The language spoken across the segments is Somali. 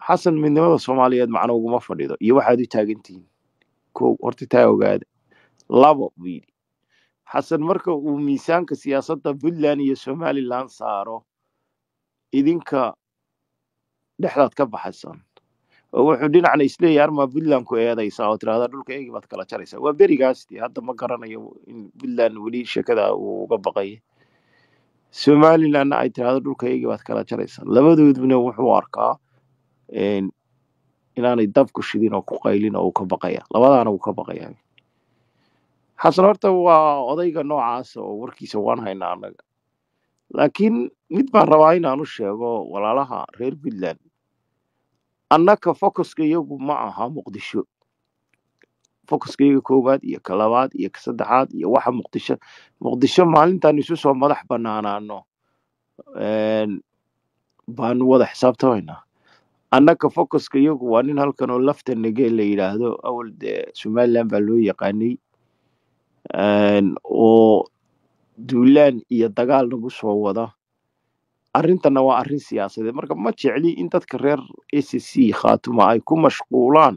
xasan midnimada soomaaliyeed macno uguma fadhido iyo waxaad u taagantihiin kow horta taa ogaada labo buu yidhi xasan marka uu miisaanka siyaasadda puntland iyo somaliland saaro idinka dhexdaad ka baxaysan oo wuxuu dhinacna isleeyahay armaa puntland ku eedaysaa oo tirahdaa dhulka eegi baad kala jaraysaa waa berigaastii hadda ma garanayo in puntland weli sheekada uu uga baqaya somalilandna ay tirahdo dhulka eegi baad kala jaraysaa labadooduna wuxuu arkaa inaanay dabku shidin oo ku qaylin oo uu ka baqaya labadaana wuu ka baqaya xasan horta waa odayga noocaas oo warkiisa waan haynaa annaga laakiin mid baan rabaa inaan u sheego walaalaha reer puntland annaka focuska iyagu ma aha muqdisho focuska iyaga koowaad iyo ka labaad iyo ka saddexaad iyo waxa muqdisho maalintaan isu soo madax bannaanaano baanu wada xisaabtamaynaa annaka focuska iyagu waa nin halkan oo lafta nege la yidhaahdo awal dee somaliland baa loo yaqaanay oo duulaan iyo dagaal nagu soo wada arrintana waa arrin siyaasadeed marka ma jecli in dadka reer ACC khaatuma ay ku mashquulaan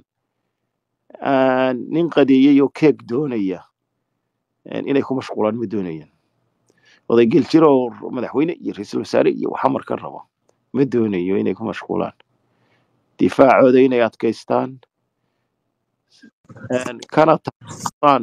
nin qadeeyay oo keeg doonaya inay ku mashquulaan ma doonayaan oday geljiro oo madaxweyne iyo ra'iisul wasaare iyo waxa marka rabo ma doonayo inay ku mashquulaan difaacooda inay adkaystaan kana taasaan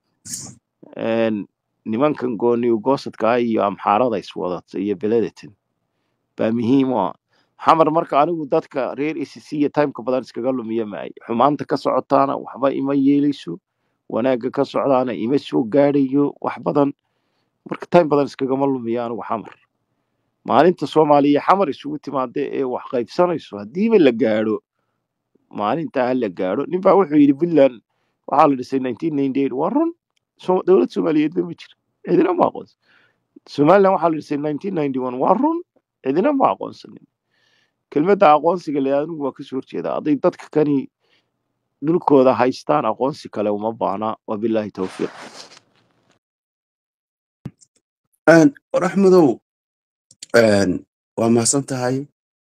nimankan gooni ugoosadka iyo amxaarada iswadata iyo beledatan baa muhiim u ah xamar marka anigu dadka reer ACC iyo timeka badan iskaga lumiya maay xumaanta ka socotaana waxba ima yeelayso wanaagga ka socdaana ima soo gaadhayo wax badan marka time badan iskagama lumiya anigu xamar maalinta soomaaliya xamar isugu timaada ee wax qaybsanayso haddiiba la gaadho maalintaa la gaadho ninbaa wuxuu yidhi puntland waxaa la dhisay 1998 waa run dowlad soomaaliyeed ma jira cidina ma aqoonsan somaliland waxaa la dhisay 1991 waa run cidina ma aqoonsanin kelmadda aqoonsiga le anigu waa kasoo horjeedaa hadday dadka kani dhulkooda haystaan aqoonsi kale uma baana wabilaahi towfiiq raxmadow waa mahadsan tahay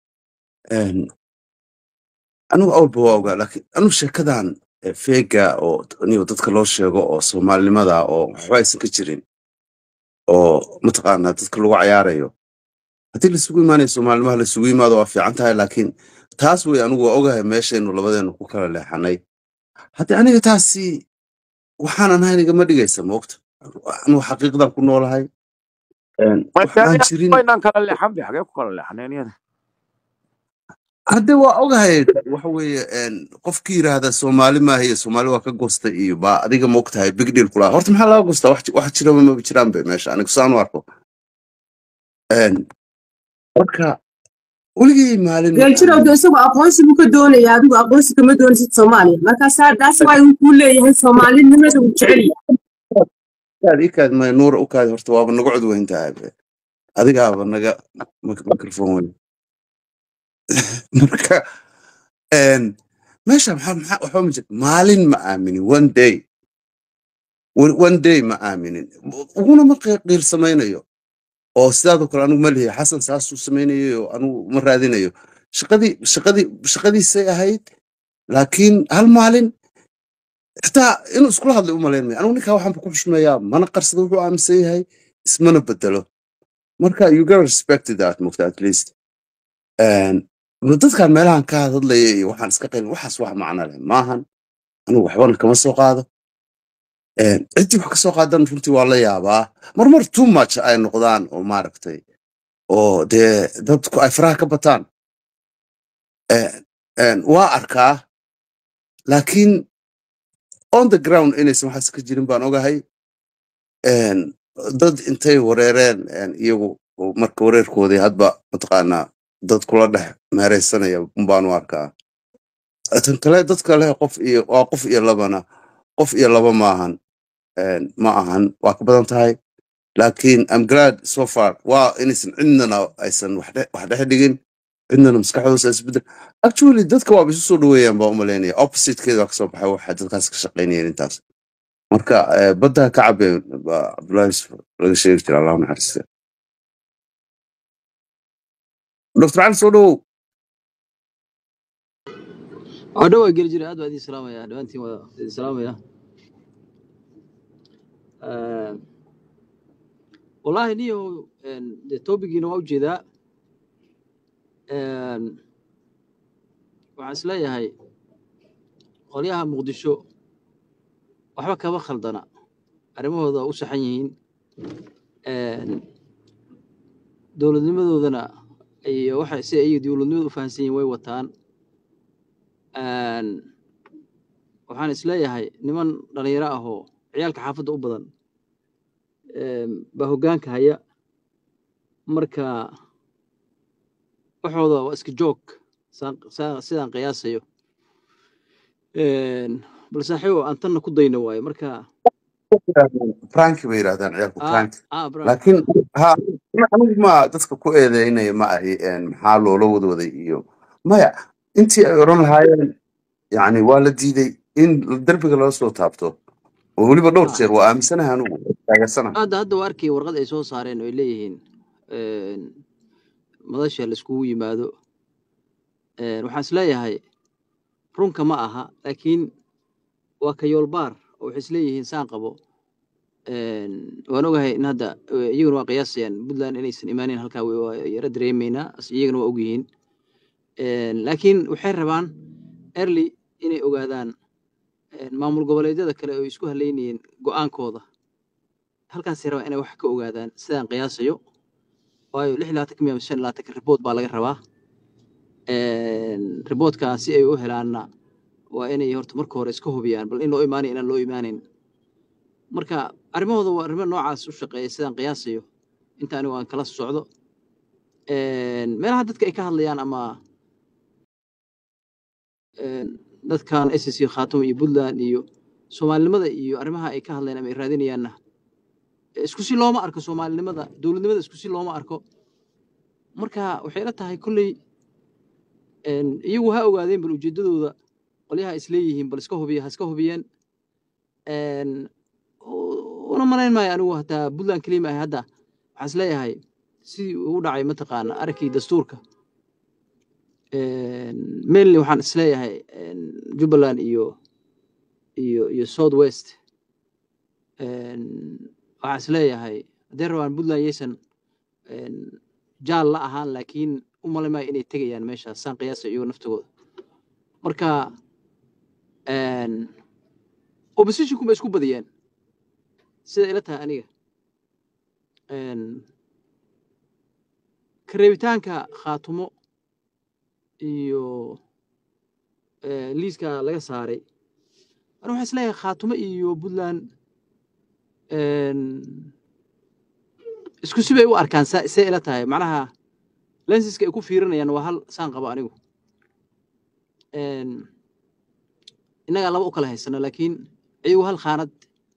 anigu awalba waa ogaa laakiin anigu sheekadan feega oo niyo dadka loo sheego oo soomaalinimada oo waxba aysan ka jirin oo mataqaanaa dadka lagu cayaarayo haddii laisugu imaanayo soomaalinimaha laisugu yimaado waa fiican tahay laakiin taas wey anigu waa ogahay meeshaynu labadeenu ku kala leexanay haddii aniga taasi waxaanan ahayn igama dhigaysa moogta anigu xaqiiqdan ku noolahay waxaan jirin inaan kala leexan bi xagee ku kala leexaneen iyada hadde waa ogahay waxa weeye qofkii yidhaahda soomaali maaha iyo soomaali waa ka goostay iyo baa adiga moogtahay big deal kula horta maxaa laga goostaa wax jiraba maba jiraan be meesha anigu saan u arko marka weligay maalin geljirowda isagoo aqoonsi buu ka doonaya adigu aqoonsi kama doonaysid soomaaliya markaasaa taas waa uu kuu leeyahay soomaalinimada uu jecel yahay ikaad ma nuura u kaadi horta waaba naga cod weyn tahay adigaaba naga microphone weyn marka meesha maxaa waxba ma jira maalin ma aaminin one day ma aaminin uguna ma qiil samaynayo oo sidaadoo kale anigu ma lihi xasan saasuu samaynayo anigu ma raadinayo shaqadiisay ahayd laakiin hal maalin xitaa inuu iskula hadlay u malayn maya anigu ninkaa waxaanba ku xushmeeyaa mana qarsada wuxuu aaminsan yahay ismana bedelo marka you gotta respect that mugta at least dadkan meelahan ka hadlaya iyo waxaan iska qaylin waxaas wax macno leh maahan anigu waxbana kama soo qaado ciddii wax ka soo qaadan runtii waa la yaabaa marmar too much ay noqdaan oo maaragtay oo dee dadku ay faraha ka bataan waa arkaa laakiin on the ground inaysan waxaas ka jirin baan ogahay dad intay wareereen iyagu marka wareerkoodii hadba mataqaanaa dad kula dhex meeraysanaya unbaanu arkaa tan kale dadka leh qof iyo labana qof iyo laba maahan ma ahan waa ka badan tahay laakiin I'm glad so far waa inaysan cidnana aysan wax dhex dhigin cidnana maskaxdooda isbedel actually dadka waa isu soo dhaweeyaan baa u malaynaya oppositekeeda waa kasoo baxay waxa dadkaas ka shaqaynayeen intaas marka badda ka cabeen Cabdullaahi laga sheegi jira allah naxariista Dr. Ali soo dhawow أدوى جرجر أدوى هذه سلامة يا أدوى أنت سلامة يا والله نيو التوبيك إنه أوجي ذا وعسلاي هاي قليها مقدشو وحبا كما خلدنا أرمو هذا أسحنين دولة نمذوذنا أي واحد سي أي دولة نمذو فانسين وي وطان waxaan isleeyahay niman dhalinyaro ah oo ciyaalka xaafadda u badan baa hoggaanka haya marka waxooda waa iska joog sidaan qiyaasayo bal saaxiibo aan tanna ku dayno waayo marka frank bay yiraahdaan ciyaalku frank bro laakiin ha anigu ma dadka ku eedeynaya ma ahi maxaa loola wadwaday iyo maya intii ay oran lahaayeen yani waa la diiday in derbiga loo soo taabto oo weliba dhowr jeer waa aaminsanahay anigu taageersana hadda waa arkay warqad ay soo saareen oo ay leeyihiin madasha la iskugu yimaado waxaan isleeyahay runka ma aha laakiin waa ka yoolbaar oo waxay isleeyihiin saan qabo waan ogahay in hadda iyaguna waa qiyaasayaan puntland inaysan imaanin halkaa waa yara dareemaynaa iyagana waa ogyihiin laakiin waxay rabaan early inay ogaadaan maamul goboleedyada kale oo isku haleynayeen go'aankooda halkaasay rabaan inay wax ka ogaadaan sidaan qiyaasayo waayo 26 report baa laga rabaa reportkaa si ay u helaanna waa inay horta marka hore iska hubiyaan bal in loo imaanayo inaan loo imaanin marka arrimahooda waa arrimo noocaas u shaqeeya sidaan qiyaasayo inta anigu aan kala socdo meelaha dadka ay ka hadlayaan ama dadkan SSC Khaatumo iyo Puntland iyo Soomaalinimada iyo arrimaha ay ka hadlayaan ama ay raadinayaanna isku si looma arko Soomaalinimada dawladnimada isku si looma arko marka waxay la tahay kulley iyagu ha ogaadeen bal ujeedadooda qolyaha isleeyihiin bal iska hubiyeen una malayn maayo anigu hataa Puntland kaliya ma hadda waxaan isleeyahay si uu dhacay mataqaana arkay dastuurka mainly waxaan isleeyahay Jubbaland iyo South West waxaan isleeyahay hadday rabaan Puntland yaysan jaal la ahaan laakiin u malayn maayo inay tegayaan meeshaas saan qiyaasay iyo naftooda marka opposition kuma isku badiyeen sida ila tahay aniga kareebitaanka Khaatumo iyo liiska laga saaray أنا waxaan isleeyahay Khaatumo iyo Puntland isku sibay u arkaan say ila tahay macnaha lensiska ay ku fiirinayaan waa hal saan qabo anigu inaga laba u kala haysano laakiin ayagu hal khaanad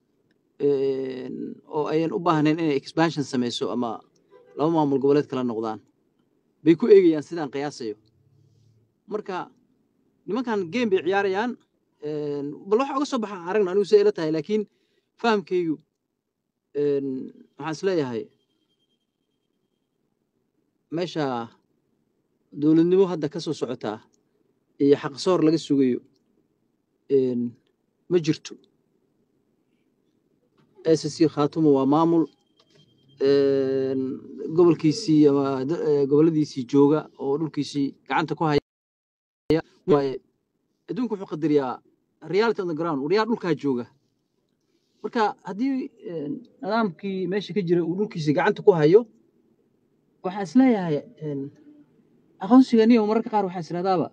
oo ayan u baahnayn inay expansion samayso ama laba maamul goboleed kala noqdaan bay ku eegayaan sidaan qiyaasayo marka nimankan game bay ciyaarayaan bal waxa uga soo baxa aragna anigu say ila tahay laakiin fahamkaygu waxaan isleeyahay meesha dowladnimo hadda ka soo socotaa iyo xaqsoor laga sugayo ma jirto SSC Khaatumo waa maamul gobolkiisii ama goboladiisii jooga oo dhulkiisii gacanta ku haya waaye adduunku wuxuu qadariyaa reality on the ground wariyaa dhulkaa jooga marka haddii nidaamkii meesha ka jira uu dhulkiisii gacanta ku hayo waxaan isleeyahay aqoonsigani oo mararka qaar waxaa isirahdaaba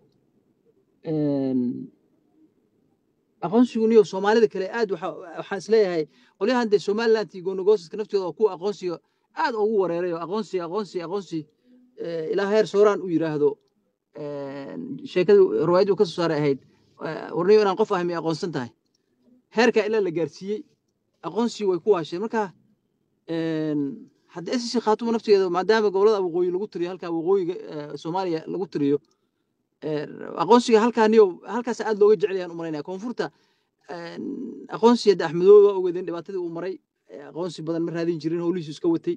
aqoonsiguni oo Soomaalida kale aad waxaan isleeyahay qolyahan de Somaliland iyo Gonogoska naftooda oo ku aqoonsiga aad ugu wareeray aqoonsi ilaa heer sooraan u yiraahdo sheekadu riwaayadu ka soo saaray ahayd warniyo inaan qof ahmi aqoonsan tahay heerka ilaa la gaarsiiyey aqoonsi way ku waasheen marka hadda SSC Khaatumo nafteeda maadaama gobolada waqooyi lagu tiriyo halka waqooyiga Soomaaliya lagu tiriyo aqoonsiga halkaas aad looga jecel yahay u maleynaa koonfurta aqoonsiga Axmedoow waa ogeedeen dhibaatadii uu maray aqoonsi badan ma raadin jirin howlihiisu iska watay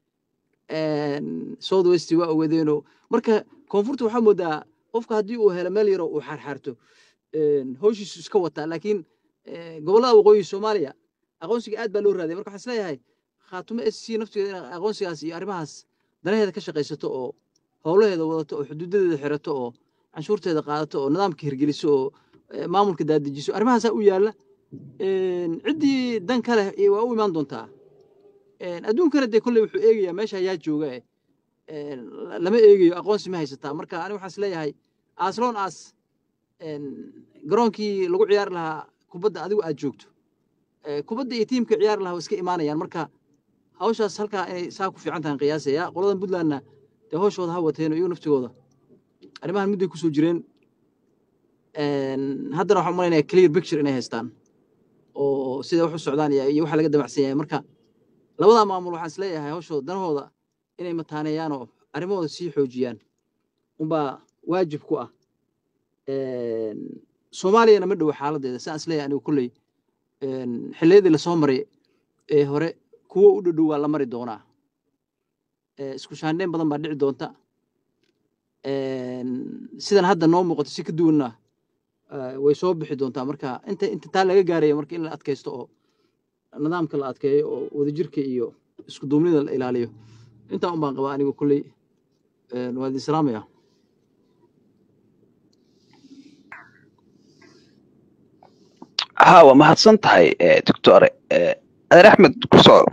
South West waa ogeedeen marka koonfurta waxaa moodaa qofka haddii uu helo meel yar oo uu xarxarto hawshiisu iska wataa laakiin gobollada waqooyi Soomaaliya aqoonsiga aad baa loo raadiyay marka waxaan isleeyahay khaatumo SC nafteeda in aqoonsigaas iyo arrimahaas danaheeda ka shaqaysato oo howlaheeda wadato oo xuduudadeeda xirato oo canshuurteeda qaadato oo nidaamka hirgeliso oo maamulka daadijiso arrimahaasaa u yaalla ciddii dan ka leh waa u imaan doontaa adduunkana dee kolley wuxuu eegayaa meesha ayaa jooga lama eegayo aqoonsi ma haysataa marka aniga waxaan isleeyahay asloon as garoonkii lagu ciyaari lahaa kubadda adigu aad joogto kubadda iyo tiimka ciyaari lahaa waa iska imaanayaan marka hawshaas halkaa inay saa ku fiican tahay qiyaasaya qoladan puntlandna dee hawshooda ha wateen iyagu naftigooda arrimahan mudday kusoo jireen haddana waxaan umalaynaya clear picture inay haystaan oo sida wax u socdaan iyo waxa laga damacsan yahay marka labadaa maamul waxaan isleeyahay hawshooda danahooda inay mataaneeyaan oo arrimahooda sii xoojiyaan unbaa waajib ku ah soomaaliyana ma dhowo xaaladeeda saan isleeyahay anigu kolley xilliyadii lasoo maray ee hore kuwo u dhadhow waa la mari doonaa isku shaandheyn badan baa dhici doonta sidan hadda noo muuqato si ka duwanna way soo bixi doontaa marka inta taa laga gaaraya marka in la adkaysto oo nidaamka la adkeeyo oo wadajirka iyo isku duubnida la ilaaliyo intaa un baan qabaa anigu kolley waa idin salaamaya ها ومحسن تهي دكتور أنا أحمد كسو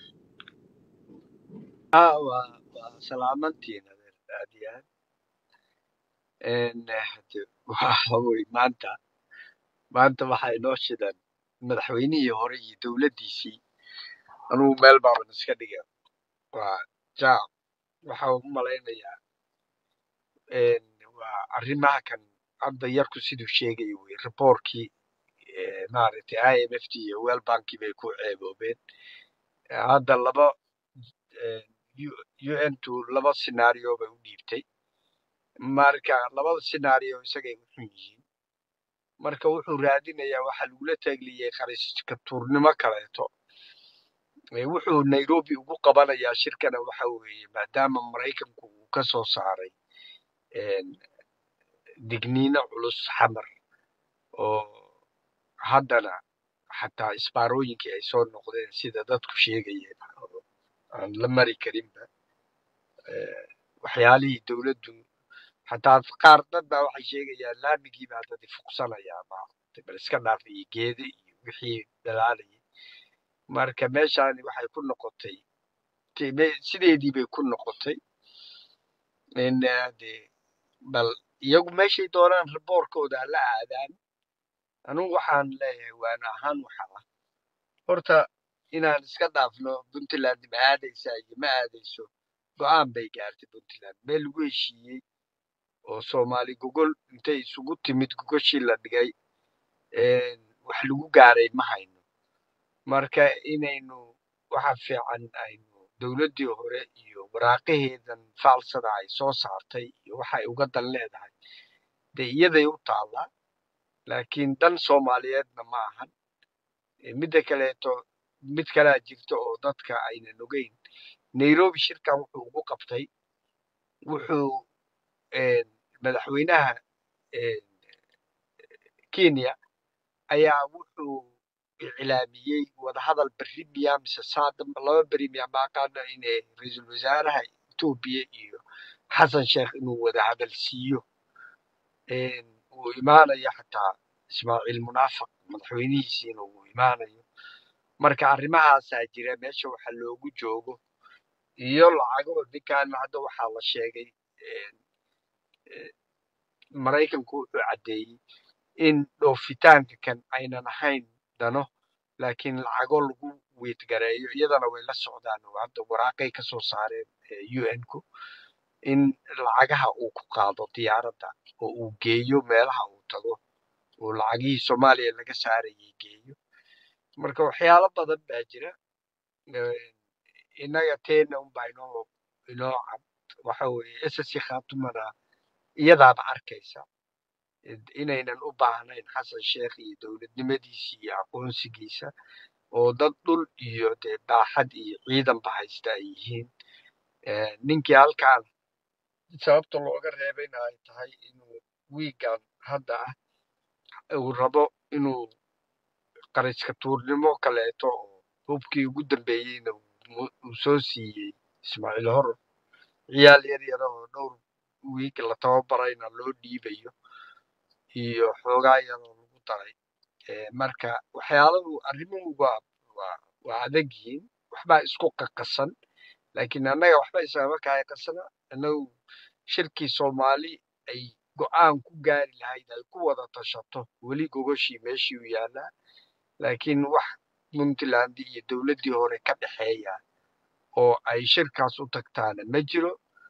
وسلامتين هذه إن وحوي maanta waxay noo shideen madaxweynihii hore iyo dowladdiisii anugu meel baaban iska dhigay waa jaam waxaa u malaynayaa waa arrimaha kan hadda yarku siduu sheegaya wey reportkii maaragtay IMF iyo World Bank bay ku ceeboobeen hadda laba UN-tu laba scenario bay u dhiibtay marka labada scenario isagay u xun yihiin marka wuxuu raadinayaa waxa lagula taagliyay khariiska tuurnimo kaleeto wuxuu Nairobi ugu qabanayaa shirkana waxa weeye maadaama Maraykanku uu ka soo saaray digniino culus xamar oo haddana xataa isbaarooyinkii ay soo noqdeen sida dadku sheegayeen aan la mari karinba waxyaalihii dowladdu xataa qaar dad baa waxay sheegayaan laamigii baa dad fuqsanayaa maaragtay bal iska dhaaf iyo geede iyo wixii dalaalayay marka meeshaani waxay ku noqotay sideedii bay ku noqotay in dee bal iyagu meeshay doonaan riboorkooda la aadaan anugu waxaan leeyahay waana ahaan waxa ah horta inaan iska dhaafno puntland ma aadaysaa iyo ma aadayso go'aan bay gaartay puntland meel lagu heshiiyey oo soomaali gogol intay isugu timid gogoshii la dhigay wax lagu gaaray ma hayno marka inaynu waxa fiican aynu dowladdii hore iyo waraaqaheedan faalsada ay soo saartay iyo waxay uga dan leedahay dee iyaday u taallaa laakiin dan soomaaliyeedna ma ahan midda kaleeto mid kalaa jirta oo dadka aynan ogeyn nairobi shirkan wuxuu ugu qabtay wuxuu madaxweynaha kenya ayaa wuxuu iclaamiyey wadahadal berri miyaa mise laba beri miyaa maaqaana in ra-iisul wasaaraha etoobiya iyo xasan sheekh inuu wadahadal siiyo uu imaanayo xataa ismaaciil munaafiq madaxweynihiisiina uu imaanayo marka arrimahaasaa jira meesha waxa loogu joogo iyo lacago ninkan hadda waxaa la sheegay maraykanku wuxuu caddeeyey in dhoofitaanka kan aynan ahayn dano laakiin lacago lagu weydgareeyo iyadana way la socdaan oo hadda waraaqay ka soo saareen UN-ku in lacagaha uu ku qaado diyaaradda oo uu geeyo meelaha uu tago oo lacagihii soomaaliya laga saarayay geeyo marka waxyaalo badan baa jira innaga teena unbaa inoo cad waxa weeye SSC khaatumana iyadaaba arkaysa inaynan u baahnayn xasan sheekh iyo dowladnimadiisa iyo aqoonsigiisa oo dad dhul iyo dee baaxad iyo ciidanba haysta ay yihiin ninkii halkaan sababta looga reebayna ay tahay inuu wiigan hadda ah uu rabo inuu qariska tuurnimo kaleeto oo hubkii ugu dambeeyeyna uu soo siiyey ismaaciil hor ciyaal yar yar oo dhowr wiig la tababarayna loo dhiibayo iyo xoogaa yar oo lagu daray marka waxyaalahu arrimuhu waa adag yihiin waxbaa isku qaqasan laakiin annaga waxba isagama kahay qasana annagu shirkii soomaali ay go'aan ku gaari lahayd ay ku wada tashato weli gogoshii meeshii u yaallaa laakiin wax puntland iyo dowladdii hore ka dhexeeya oo ay shirkaas u tagtaana ma jiro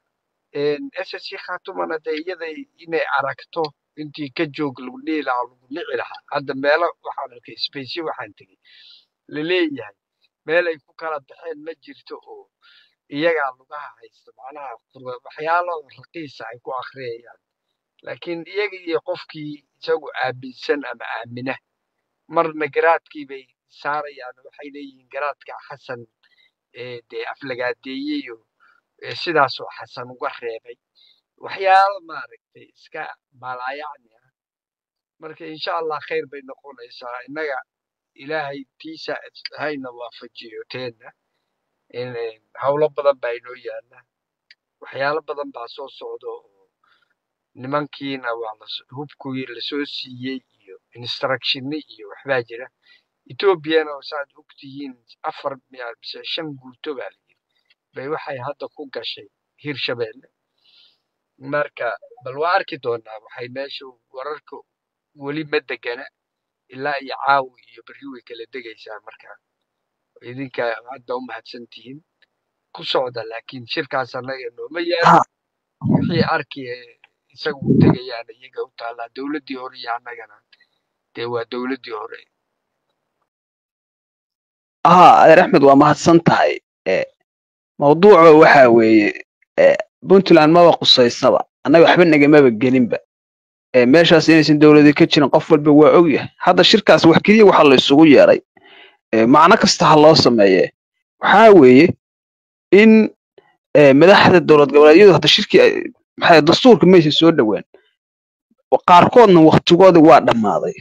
ssc khatumana dee iyada inay aragto intii ka joog lagu dhihi lahaa lagu nici lahaa hadda meelo waxaan arkay space waxaan tegey laleeyahay meel ay ku kala baxeen ma jirto oo iyagaa lugaha haysta macnaha waxyaalo raqiisa ay ku akhriyayaan laakiin iyaga iyo qofkii isagu aaminsan ama aamina marna garaadkii bay saarayaan waxay leeyihiin garaadka xasan dee aflagaadeeyey oo sidaasoo xasan uga reebay waxyaalo maaragtay iska maalaayacni ah marka insha allah khayr bay noqonaysaa innaga ilaahay tiisa hayna waafajiyo teenna hawlo badan baa inoo yaalla waxyaalo badan baa soo socda oo nimankiina waa hubkii lasoo siiyey iyo instructionni iyo waxbaa jira etoobiyana saad ogtihiin 4 mise 5 guuto baa layidhi bay waxay hadda ku gashay hirshabeelle marka bal waa arki doonaa waxay meesha wararka weli ma degana ilaa iyo caawi iyo berri way kala degaysaa marka idinka hadda u mahadsantihiin ku socda laakiin shirkaas annaga nooma yaalo wixii arki isagu u tegayaan iyaga u taallaa dowladdii hore iyo annagana dee waa dowladdii hore adeer axmed waa mahadsan tahay mawduuca waxa weeye puntland maba qusaysaba annaga waxba nagamaba gelinba meeshaas inaysan dowladii ka jirin qof walba waa ogyahay hadda shirkaas wax keliya waxa la isugu yeeray macno kasta ha loo sameeye waxaa weeye in madaxda dowlad goboleedyadu hadda shirkii maxay dastuurka meesha soo dhawaan qaarkoodna waqtigooda waa dhammaaday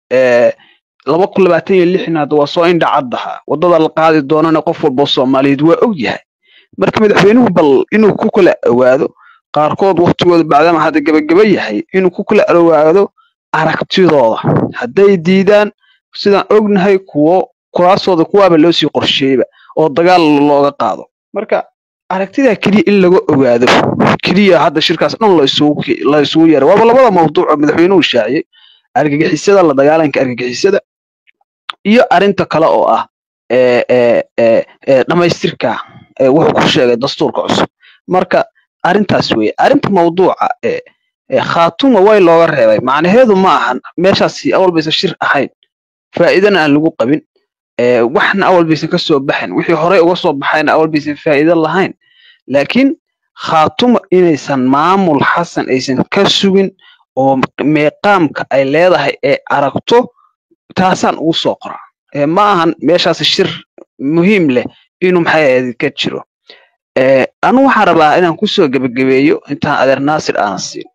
2026 hadda waa soo indha caddaha waddada la qaadi doonana qof walba Soomaaliyeed waa ogyahay marka madaxweynuhu bal inuu ku kala awaado qaarkood waqtigooda bacdama hadda gabagaba yahay inuu ku kala awaado aragtidooda hadday diidaan sidaan ognahay kuraasooda kuwaaba loo sii qorsheeyba oo dagaal looga qaado marka aragtida kaliya in laga ogaado kaliya hadda shirkaas dhan la isugu yeeray waaba labada mawduuc madaxweynuhu shaaciyay argagixisada la dagaalanka argagixisada iyo arinta kale oo ah dhamaystirka wuxuu ku sheegay dastuurka cusub marka arintaas weeye arinta mawduuca khaatuma way looga reebay macnaheedu ma ahan meeshaasi awal baysan shir ahayn faa'iidana aan lagu qabin waxna awal baysan ka soo baxin wixii hore uga soo baxayna awal baysan faa'iido lahayn laakiin khaatuma inaysan maamul xasan aysan ka sugin oo meeqaamka ay leedahay ee aragto taasaan ugu soo qoraa ma ahan meeshaas shir muhiim leh inuu maxay ahayd ka jiro anu waxaan rabaa inaan kusoo gabagabeeyo intaan adeer naasir aan siin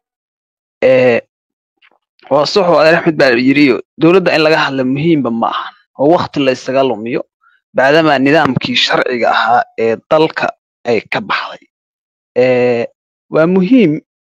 waa sax oo adeer axmed baa yiriyo dowladda in laga hadlo muhiimba ma ahan oo waqti la isaga lumiyo baadama nidaamkii sharciga ahaa ee dalka ay ka baxday waa muhiim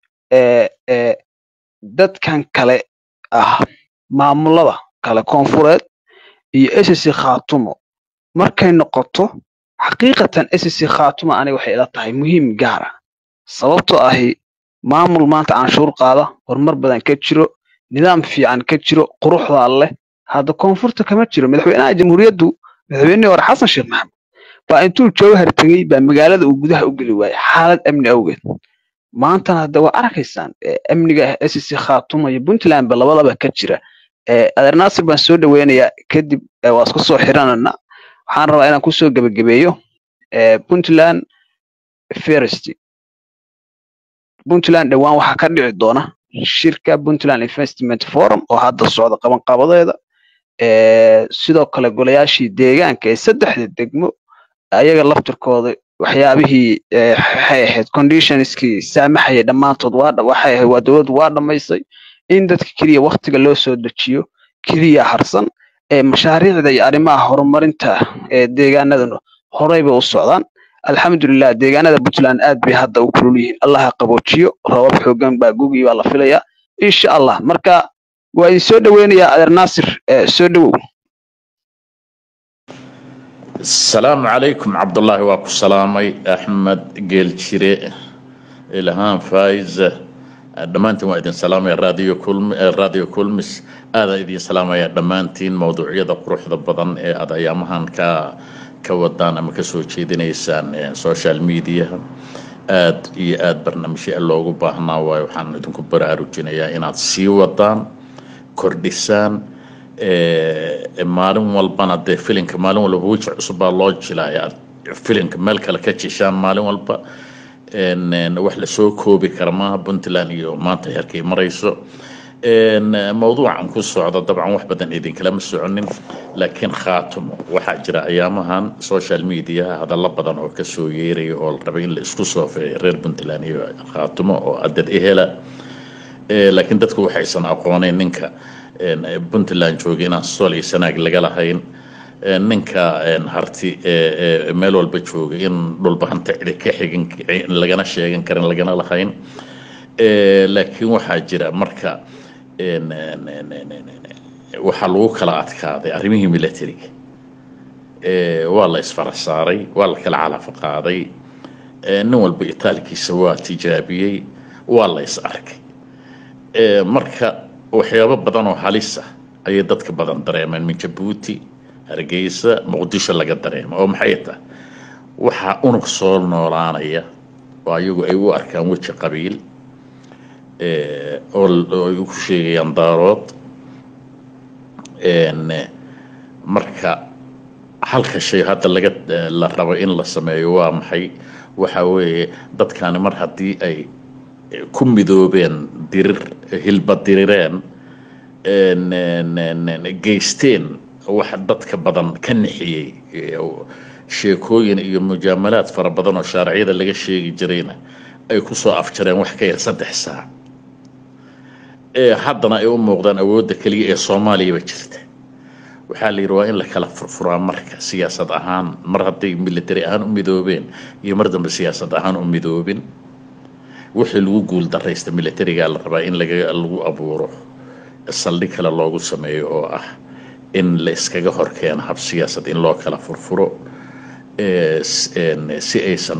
dadkan kale ah maamulada kale koonfureed iyo SSC Khaatumo markay noqoto xaqiiqatan SSC Khaatumo aniga waxay ila tahay muhiim gaar ah sababtoo ah maamul maanta canshuur qaada horumar badan ka jiro nidaam fiican ka jiro quruxda leh hada koonfurta kama jiro madaxweynaha jamhuuriyaddu madaxweynaha hore xasan sheekh maxamed baa intuu jawhar tagay baa magaalada uu gudaha u gali waayay xaalad amni awgeed maantana hadda waa arkaysaan amniga SSC Khaatumo iyo Puntland ba labadaba ka jira adeer naasir baan soo dhaweynayaa kadib waa isku soo xiranana waxaan rabaa inaan ku soo gabagabeeyo Puntland first Puntland dhawaan waxa ka dhici doona shirka Puntland Investment Forum oo hadda socda qaban qabadeeda sidoo kale golayaashii deegaanka ee saddexda degmo ayaga laftirkooda waxyaabihii waxay ahayd conditionskii saamaxay dhamaantood waa dowladdu waa dhamaysay in dadka keliya waqtiga loo soo dejiyo keliya harsan mashaariicda iyo arrimaha horumarinta deegaanadana horeyba u socdaan alxamdulilah deegaanada puntland aad bay hadda u kulul yihiin allaha qaboojiyo roobab xoogan baa gugii baa la filayaa insha allah marka waa idin soo dhaweynayaa adeer naasir soo dhawow السلام عليكم عبد الله واكو سلامي احمد قيل شري الهام فايز دمانتين وايدين سلامي راديو كلمس هذا ايدين سلامي دمانتين موضوعية قروح بدن هذا ايامهان كودان اما كسو جيدينيسان سوشيال ميديا اد برنامجي اللوغو باهنا واي waxaan idinku baraarujinayaa inaad sii wadaan kordhisaan maalin walbana dee filinka maalin walba wajh cusub baa loo jilayaa filinka meel kale ka jishaan maalin walba wax la soo koobi kara maaha puntland iyo maanta heerkay marayso موضوعا ku socda dabcan wax badan idin kala ma soconin laakiin khaatimo waxa jira ayaamahan social media hadalla badan oo ka soo yeeray oo la rabay in la isku soo feeyo reer puntland iyo khaatimo oo adad ehela laakiin dadku waxaysan aqooneen ninka puntland joogina soli sanaag laga lahayn ninka harti meel walba joogay in dhulbahanta cid ka xigin lagana sheegan karin lagana lahayn laakiin waxa jira marka waxa lagu kala adkaaday arrimihii militariga waa la isfarasaaray waa la kala calaf qaaday nin walba itaalkiisa waa tijaabiyey waa la is arkay marka waxyaabo badan oo halis ah ayay dadka badan dareemeen min Jabuuti Hargeysa Muqdisho laga dareemo oo maxay tahay waxa unug soo noolaanaya oo ayagu ay u arkaan waji qabiil oo ku sheegayaan daarood marka halka shay hadda la rabo in la sameeyo waa maxay waxa weeye dadkani mar haddii ay ku midoobeen dirir hilba dirireen geysteen wax dadka badan ka nixiyey sheekooyin iyo mujaamalaad fara badan oo sharciyada laga sheegi jirayna ay ku soo afjareen wax ka yar 3 saac haddana ay u muuqdaan awoodda kaliya ee Soomaaliya ba jirta waxaa la yiraahdaa in la kala furfuraa marka siyaasad ahaan mar hadday military ahaan u midoobeen iyo mar dambe siyaasad ahaan u midoobin wixii lagu guul dareysta militariga la rabaa in lagu abuuro saldhig kale loogu sameeyo oo ah in la iskaga horkeeno hab siyaasad in loo kala furfuro si aysan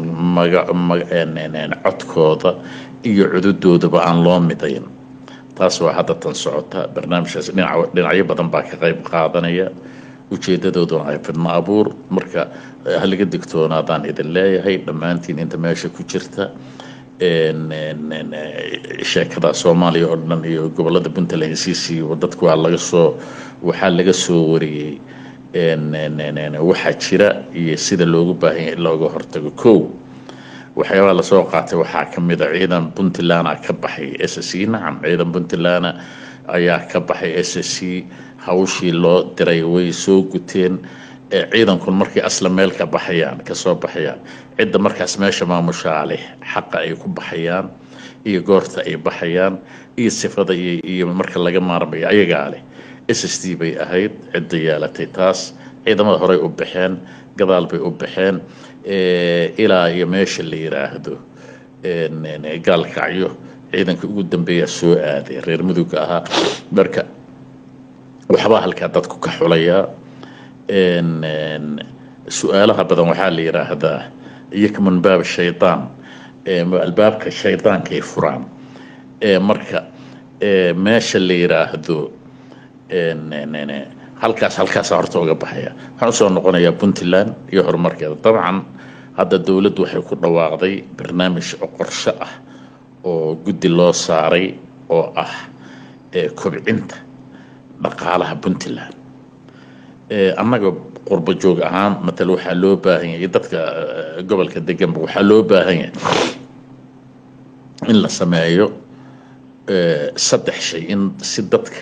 codkooda iyo cududoodaba aan loo midayn taas waa hadda tan socota barnaamijkaas dhinacyo badan baa ka qayb qaadanaya ujeedadooduna ay fidna abuur marka haliga digtoonaadaan idin leeyahay dhammaantiin inta meesha ku jirta sheekada Soomaaliya oo dhan iyo gobolada Puntland dadku waxaa laga soo wariyay waxa jira iyo sida loogu baahan yahay looga hortago koow waxyaaba la soo qaatay waxaa ka mid ah ciidan Puntland ka baxay SSC nacam ciidan Puntland ayaa ka baxay SSC hawshii loo diray way soo guteen ciidankun markii asla meel ka baxayaan ka soo baxayaan cidda markaas meesha maamushaale xaqa ay ku baxayaan iyo goorta ay baxayaan iyo sifada iyo marka laga maarmayo ayaga leh SSD bay ahayd cidda yeelatay taas ciidamada hore u baxeen gadaal bay u baxeen ilaa iyo meesha la yiraahdo gaalkacyo ciidanka ugu dambeeya soo aaday reer mudugga ahaa marka waxba halka dadku ka xulaya su'aalaha badan waxaa la yiraahdaa yakman baab shaytaan albaabka shaytaanka ay furaan marka meesha la yiraahdo halkaas horta uga baxaya waxaan soo noqonayaa Puntland iyo horumarkeeda dabcan hadda dawladdu waxay ku dhawaaqday barnaamij qorshe ah oo guddi loo saaray oo ah kobcinta dhaqaalaha Puntland annaga qurbo joog ahaan matal waxaa loo baahan yahay dadka gobolka degan waxaa loo baahan yahay in la sameeyo 3 shay in si dadka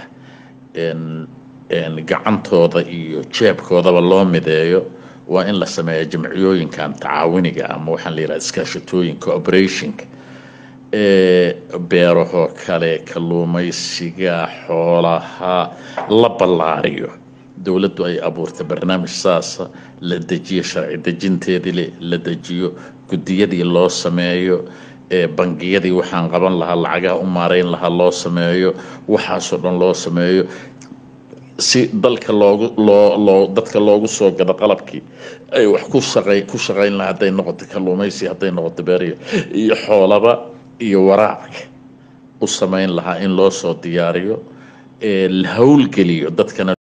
gacantooda iyo jeebkoodaba loo mideeyo waa in la sameeyo jamciyooyinkan tacaawuniga ama waxaan la yiraahdaa iskaashatooyin cooperation beeraho kale kalluumaysiga xoolaha la ballaariyo dowladdu ay abuurtay barnaamij saasa la dejiyo sharci dejinteedii la dejiyo guddiyadii loo sameeyo bangiyadii waxaan qaban lahaa lacagaha u maareyn lahaa loo sameeyo waxaasoo dhan loo sameeyo si dalka dadka loogu soo gado qalabkii ay wax ku shaqayn lahaa hadday noqoto kalluumaysi hadday noqoto beeriyo iyo xoolaba iyo waraac u samayn lahaa in loo soo diyaariyo la hawlgeliyo dadkana